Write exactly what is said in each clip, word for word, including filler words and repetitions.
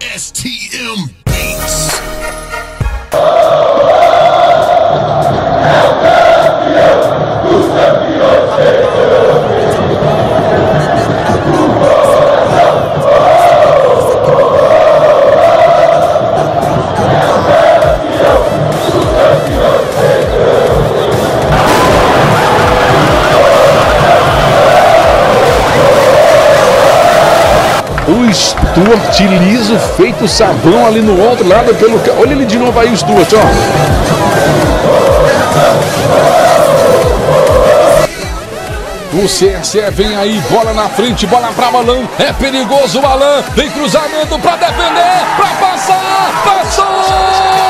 S T M Beats. O Stuart liso, feito sabão ali no outro lado pelo... Olha ele de novo aí, o Stuart, ó. O C S E vem aí, bola na frente, bola pra Alan. É perigoso o Alan. Vem cruzamento pra defender, pra passar. Passou!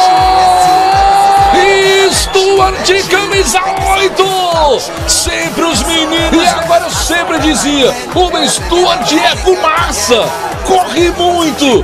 Stuart, camisa oito. Sempre os meninos. E agora eu sempre dizia, o Stuart é fumaça. Corre muito.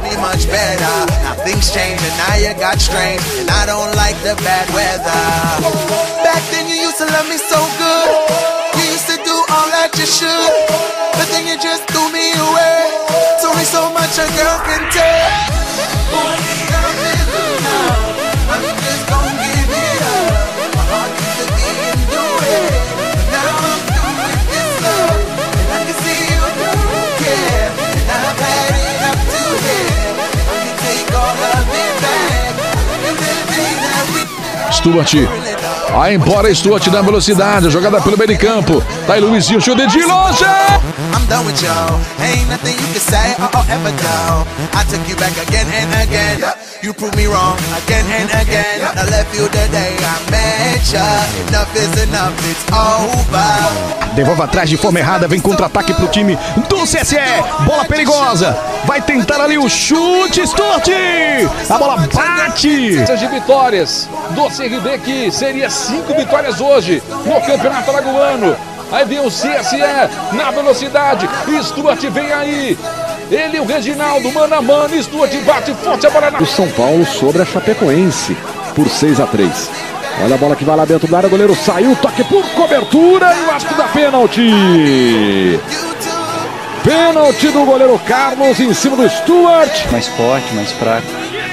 Stuart, vai embora Stuart na velocidade, jogada pelo meio de campo. Tá aí Luizinho, chute de longe. Devolve atrás de forma errada, vem contra-ataque pro time do C S E. Bola perigosa, vai tentar ali o chute, Stuart. A bola bate. De vitórias do C R B, que seria cinco vitórias hoje no Campeonato Alagoano. Aí vem o C S E na velocidade. Stuart vem aí. Ele e o Reginaldo, mano a mano. Stuart bate forte a bola na... O São Paulo sobre a Chapecoense por seis a três. Olha a bola que vai lá dentro da área. O goleiro saiu, toque por cobertura e o árbitro da pênalti. Pênalti do goleiro Carlos em cima do Stuart. Mais forte, mais fraco.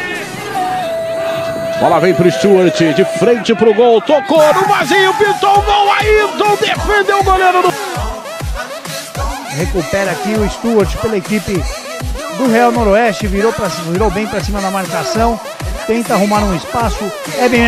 Bola vem pro Stuart, de frente pro gol, tocou no vazio, pintou o gol, Ayrton defendeu o goleiro do... Recupera aqui o Stuart pela equipe do Real Noroeste, virou, pra, virou bem pra cima da marcação, tenta arrumar um espaço, é bem...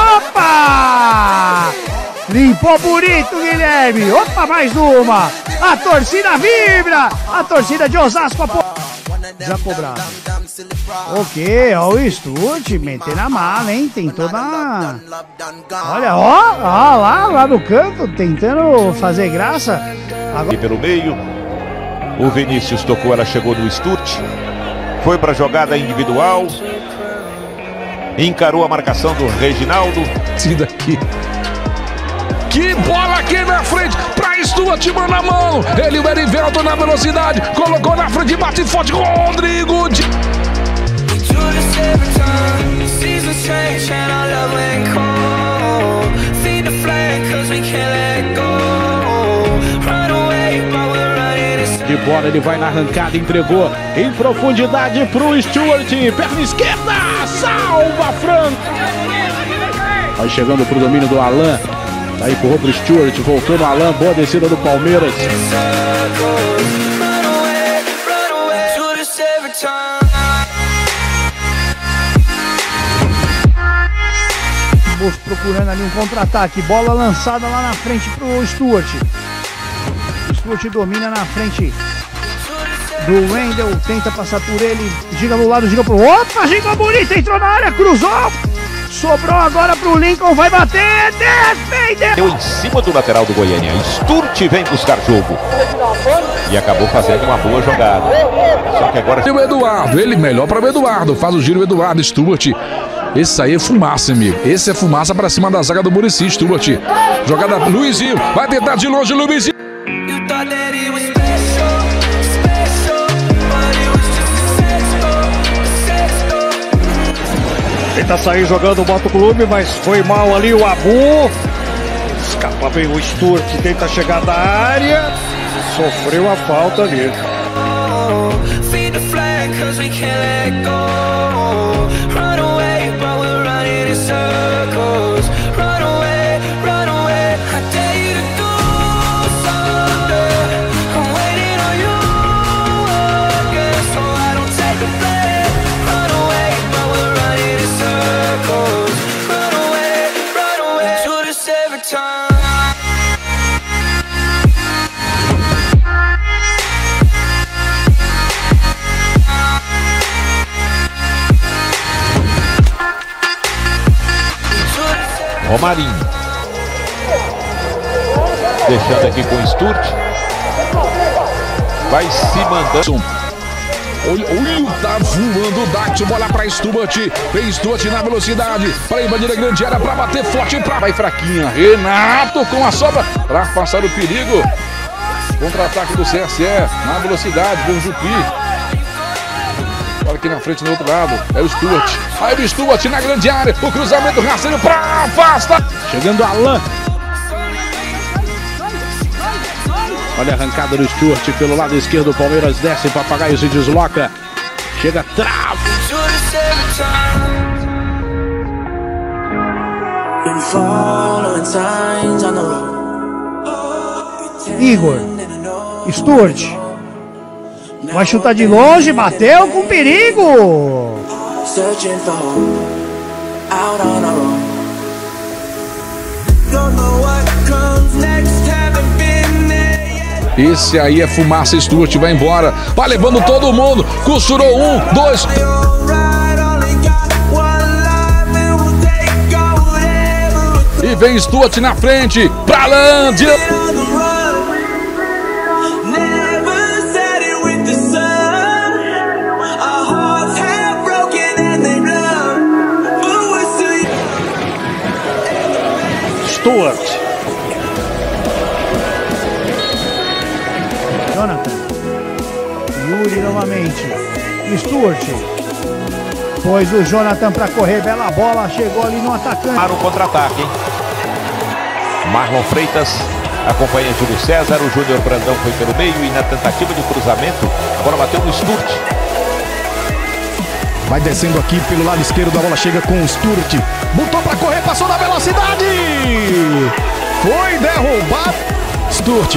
Opa! Limpou bonito, Guilherme, opa, mais uma, a torcida vibra, a torcida de Osasco, já cobrado. Ok, ó o Stuart, meter na mala, hein? Tentou na... Olha, ó, ó, lá, lá no canto, tentando fazer graça. Agora... E pelo meio, o Vinícius tocou, ela chegou no Stuart. Foi para a jogada individual. Encarou a marcação do Reginaldo. Esse daqui. Que bola aqui na frente pra Stuart, mano a mão. Ele, o Erivelton na velocidade, colocou na frente, bate forte, Rodrigo de... De bola, ele vai na arrancada, entregou em profundidade pro Stuart, perna esquerda, salva Franco. Vai chegando pro domínio do Alan. Aí empurrou pro Stuart, voltou no Alan, boa descida do Palmeiras. Procurando ali um contra-ataque, bola lançada lá na frente pro Stuart. O Stuart domina na frente do Wendel, tenta passar por ele, gira do lado, gira pro... Opa, gira bonita, entrou na área, cruzou! Sobrou agora pro Lincoln, vai bater, defende! Deu em cima do lateral do Goiânia, Stuart vem buscar jogo. E acabou fazendo uma boa jogada. Só que agora... E o Eduardo, ele melhor para o Eduardo, faz o giro o Eduardo, Stuart. Esse aí é fumaça, amigo. Esse é fumaça pra cima da zaga do Muricy, Stuart. Jogada Luizinho, vai tentar de longe, Luizinho. Tenta sair jogando o Moto Clube, mas foi mal ali o Abu. Escapa bem o Stuart, tenta chegar da área. Sofreu a falta ali. Romarinho. Deixando aqui com o Sturt. Vai se mandando. Olha, olha, tá voando o Dax, bola pra Stuart. Vem Stuart na velocidade. Para invadir a grande área, pra bater forte. Pra... Vai fraquinha. Renato com a sobra pra passar o perigo. Contra-ataque do C S E. Na velocidade, com o Jupi. Olha aqui na frente, no outro lado, é o Stuart. Aí o Stuart na grande área, o cruzamento rasteiro pra afasta. Chegando Alan. Olha a arrancada do Stuart pelo lado esquerdo, o Palmeiras desce, Papagaio se desloca. Chega, trava. Igor, Stuart. Vai chutar de longe, bateu com perigo. Esse aí é fumaça, Stuart vai embora. Vai levando todo mundo. Costurou um, dois. E vem Stuart na frente. Pra Lândia. Stuart. Jonathan. Yuri novamente. Stuart. Pôs o Jonathan para correr. Bela bola. Chegou ali no atacante. Para o contra-ataque, hein? Marlon Freitas acompanha Júlio César. O Júnior Brandão foi pelo meio e na tentativa de cruzamento, a bola bateu no Stuart. Vai descendo aqui pelo lado esquerdo, a bola chega com o Stuart. Botou pra correr, passou na velocidade. Foi derrubado. Stuart.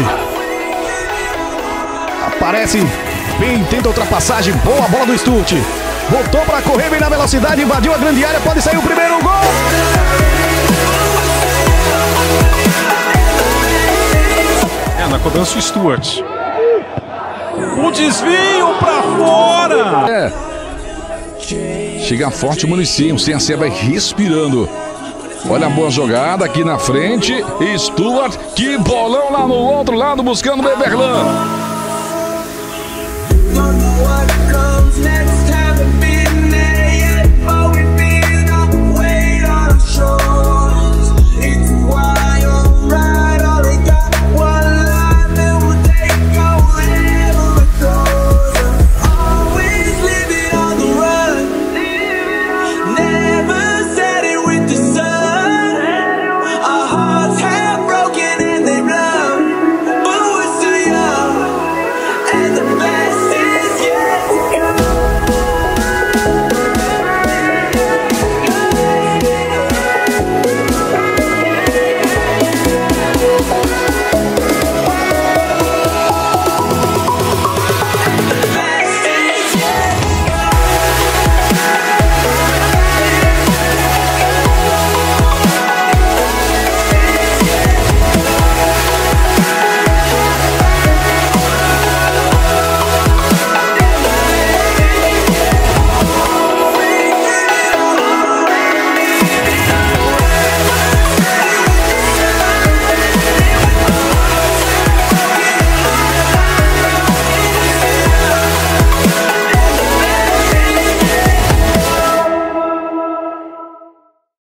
Aparece bem, tenta ultrapassagem. Boa bola do Stuart. Botou pra correr, bem na velocidade, invadiu a grande área. Pode sair o primeiro gol. É, na cobrança o Stuart. O desvio pra fora. É. Chega forte o Municinho, o C S E vai respirando. Olha a boa jogada aqui na frente. Stuart, que bolão lá no outro lado, buscando o Beberlan.